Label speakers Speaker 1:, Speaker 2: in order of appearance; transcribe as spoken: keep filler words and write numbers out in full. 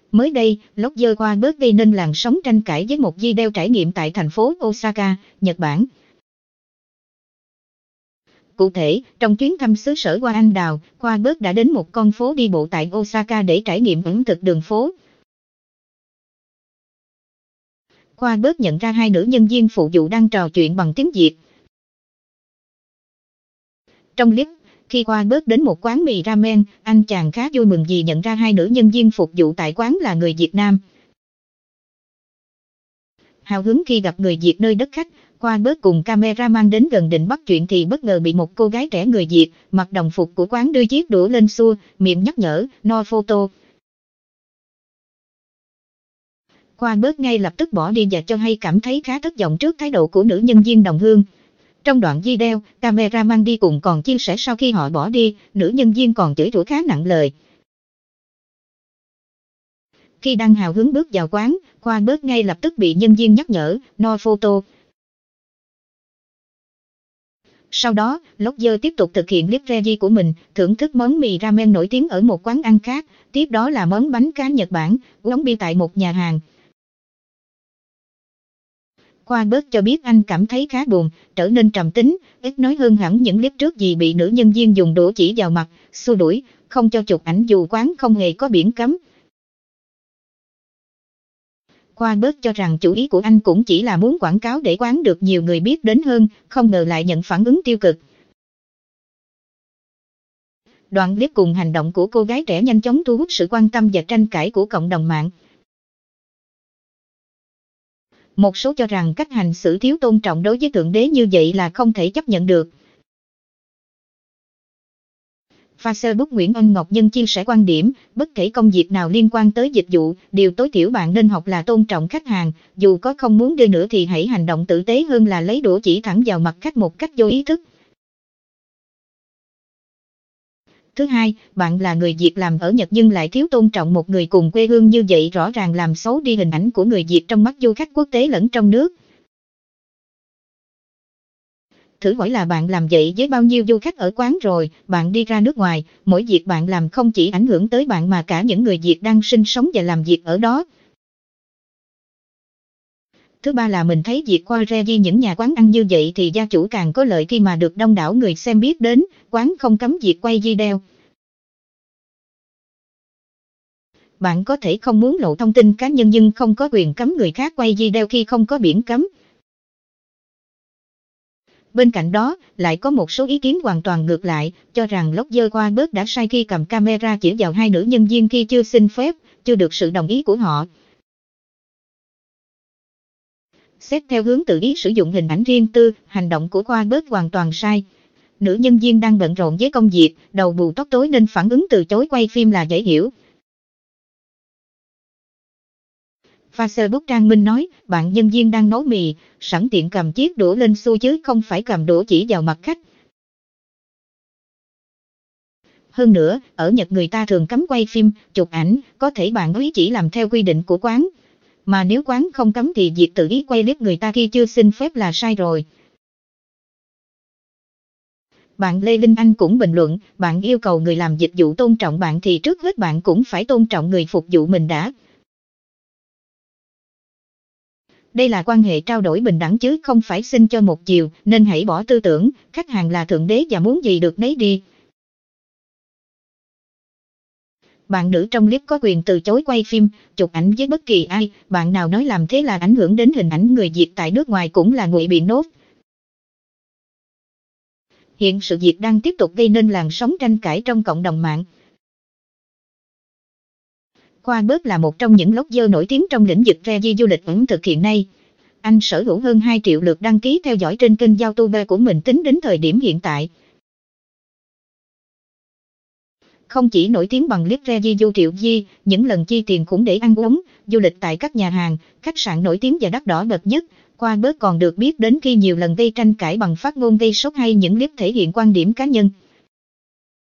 Speaker 1: Mới đây, blogger Quaberg gây nên làn sóng tranh cãi với một video trải nghiệm tại thành phố Osaka, Nhật Bản. Cụ thể, trong chuyến thăm xứ sở hoa anh đào, Quaberg đã đến một con phố đi bộ tại Osaka để trải nghiệm ẩm thực đường phố. Quaberg nhận ra hai nữ nhân viên phục vụ đang trò chuyện bằng tiếng Việt. Trong clip, khi Quaberg đến một quán mì ramen, anh chàng khá vui mừng vì nhận ra hai nữ nhân viên phục vụ tại quán là người Việt Nam. Hào hứng khi gặp người Việt nơi đất khách, Quaberg cùng cameraman đến gần định bắt chuyện thì bất ngờ bị một cô gái trẻ người Việt, mặc đồng phục của quán đưa chiếc đũa lên xua, miệng nhắc nhở, no photo. Quaberg ngay lập tức bỏ đi và cho hay cảm thấy khá thất vọng trước thái độ của nữ nhân viên đồng hương. Trong đoạn video, cameraman đi cùng còn chia sẻ sau khi họ bỏ đi, nữ nhân viên còn chửi rủa khá nặng lời. Khi đang hào hứng bước vào quán, Quaberg ngay lập tức bị nhân viên nhắc nhở, no photo. Sau đó, blogger tiếp tục thực hiện clip review của mình, thưởng thức món mì ramen nổi tiếng ở một quán ăn khác, tiếp đó là món bánh cá Nhật Bản, uống bia tại một nhà hàng. Quaberg cho biết anh cảm thấy khá buồn, trở nên trầm tính, ít nói hơn hẳn những clip trước vì bị nữ nhân viên dùng đũa chỉ vào mặt, xua đuổi, không cho chụp ảnh dù quán không hề có biển cấm. Quaberg cho rằng chủ ý của anh cũng chỉ là muốn quảng cáo để quán được nhiều người biết đến hơn, không ngờ lại nhận phản ứng tiêu cực. Đoạn clip cùng hành động của cô gái trẻ nhanh chóng thu hút sự quan tâm và tranh cãi của cộng đồng mạng. Một số cho rằng cách hành xử thiếu tôn trọng đối với Thượng Đế như vậy là không thể chấp nhận được. Facebook Nguyễn Anh Ngọc Nhân chia sẻ quan điểm, bất kể công việc nào liên quan tới dịch vụ, điều tối thiểu bạn nên học là tôn trọng khách hàng, dù có không muốn đưa nữa thì hãy hành động tử tế hơn là lấy đũa chỉ thẳng vào mặt khách một cách vô ý thức. Thứ hai, bạn là người Việt làm ở Nhật nhưng lại thiếu tôn trọng một người cùng quê hương như vậy rõ ràng làm xấu đi hình ảnh của người Việt trong mắt du khách quốc tế lẫn trong nước. Thử hỏi là bạn làm vậy với bao nhiêu du khách ở quán rồi, bạn đi ra nước ngoài, mỗi việc bạn làm không chỉ ảnh hưởng tới bạn mà cả những người Việt đang sinh sống và làm việc ở đó. Thứ ba là mình thấy việc qua review những nhà quán ăn như vậy thì gia chủ càng có lợi khi mà được đông đảo người xem biết đến, quán không cấm việc quay video. Bạn có thể không muốn lộ thông tin cá nhân nhưng không có quyền cấm người khác quay video khi không có biển cấm. Bên cạnh đó, lại có một số ý kiến hoàn toàn ngược lại, cho rằng blogger Quaberg đã sai khi cầm camera chỉ vào hai nữ nhân viên khi chưa xin phép, chưa được sự đồng ý của họ. Xét theo hướng tự ý sử dụng hình ảnh riêng tư, hành động của Quaberg hoàn toàn sai. Nữ nhân viên đang bận rộn với công việc, đầu bù tóc tối nên phản ứng từ chối quay phim là dễ hiểu. Facebook Trang Minh nói, bạn nhân viên đang nấu mì, sẵn tiện cầm chiếc đũa lên xua chứ không phải cầm đũa chỉ vào mặt khách. Hơn nữa, ở Nhật người ta thường cấm quay phim, chụp ảnh, có thể bạn ý chỉ làm theo quy định của quán. Mà nếu quán không cấm thì việc tự ý quay clip người ta khi chưa xin phép là sai rồi. Bạn Lê Linh Anh cũng bình luận, bạn yêu cầu người làm dịch vụ tôn trọng bạn thì trước hết bạn cũng phải tôn trọng người phục vụ mình đã. Đây là quan hệ trao đổi bình đẳng chứ không phải xin cho một chiều, nên hãy bỏ tư tưởng, khách hàng là thượng đế và muốn gì được nấy đi. Bạn nữ trong clip có quyền từ chối quay phim, chụp ảnh với bất kỳ ai, bạn nào nói làm thế là ảnh hưởng đến hình ảnh người Việt tại nước ngoài cũng là ngụy biện nốt. Hiện sự việc đang tiếp tục gây nên làn sóng tranh cãi trong cộng đồng mạng. Quaberg là một trong những blogger nổi tiếng trong lĩnh vực review du lịch ẩm thực hiện nay. Anh sở hữu hơn hai triệu lượt đăng ký theo dõi trên kênh YouTube của mình tính đến thời điểm hiện tại. Không chỉ nổi tiếng bằng clip review triệu view, những lần chi tiền khủng để ăn uống, du lịch tại các nhà hàng, khách sạn nổi tiếng và đắt đỏ bậc nhất, Quaberg còn được biết đến khi nhiều lần gây tranh cãi bằng phát ngôn gây sốc hay những clip thể hiện quan điểm cá nhân.